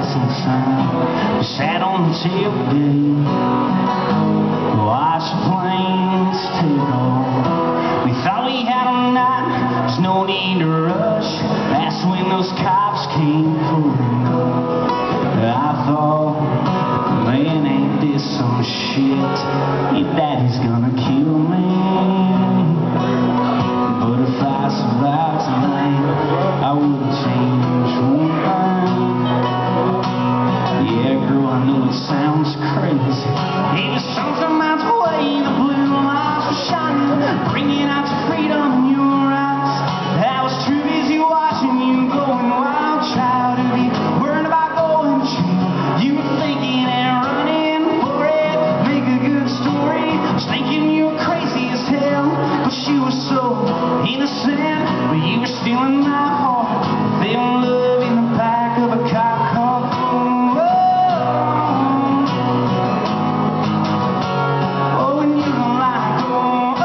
passing time. We sat on the tailgate, watched the planes take off. We thought we had a night, there's no need to rush. That's when those cops came pulling up. I thought, man, ain't this some shit? Your daddy's gonna kill me. But if I survive tonight, I wouldn't change one thing. Yeah, girl, I know it sounds crazy. Hey, the sun's a miles away, the blue lights were shining, bringing out your freedom in your eyes. I was too busy watching you going wild, child, to be worried about going to jail. You were thinking and running for it, make a good story. I was thinking you were crazy as hell, but you were so innocent. But you were stealing my heart, feeling love in the back of a cop car. Oh, and you don't like, oh.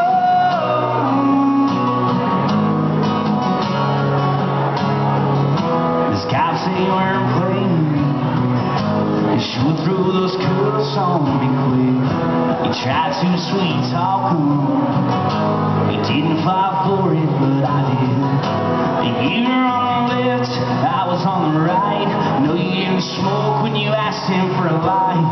This cop said you weren't playing. You should throw those cuffs on me quick. You tried to sweet talk him. You didn't fight for it, but I did. You were on the left, I was on the right. No, you didn't smoke when you asked him for a light.